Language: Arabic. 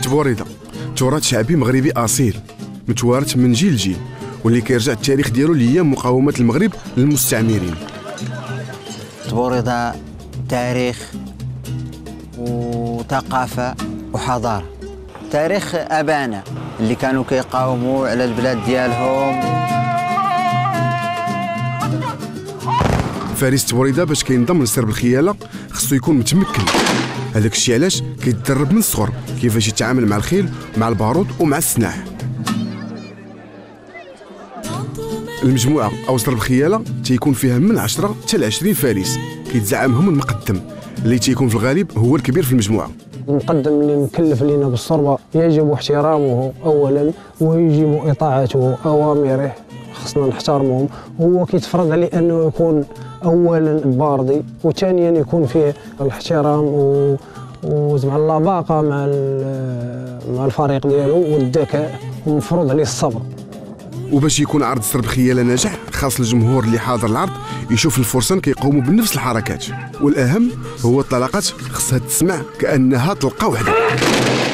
تبوريده تراث شعبي مغربي اصيل متوارث من جيل لجيل، واللي كيرجع التاريخ ديالو لايام مقاومه المغرب للمستعمرين. تبوريده تاريخ وثقافه وحضاره، تاريخ ابانا اللي كانوا كيقاوموا على البلاد ديالهم. فارس تبوريده باش كينضم لسرب الخياله خصو يكون متمكن، هذاك الشيء علاش كيتدرب من الصغر كيفاش يتعامل مع الخيل ومع البارود ومع السلاح. المجموعه او سرب الخياله تيكون فيها من 10 حتى 20 فارس كيتزعمهم المقدم اللي تيكون في الغالب هو الكبير في المجموعه. المقدم اللي مكلف لينا بالصربه يجب احترامه اولا، ويجب اطاعته اوامره، خصنا نحترمهم. هو كيتفرض عليه انه يكون اولا باردي، وثانيا يكون فيه الاحترام وزعما اللباقه مع الفريق ديالو والذكاء، ومفروض عليه الصبر. وباش يكون عرض سرب خياله ناجح خاص الجمهور اللي حاضر العرض يشوف الفرسان كيقوموا بنفس الحركات، والاهم هو الطلقات خصها تسمع كانها طلقه واحده.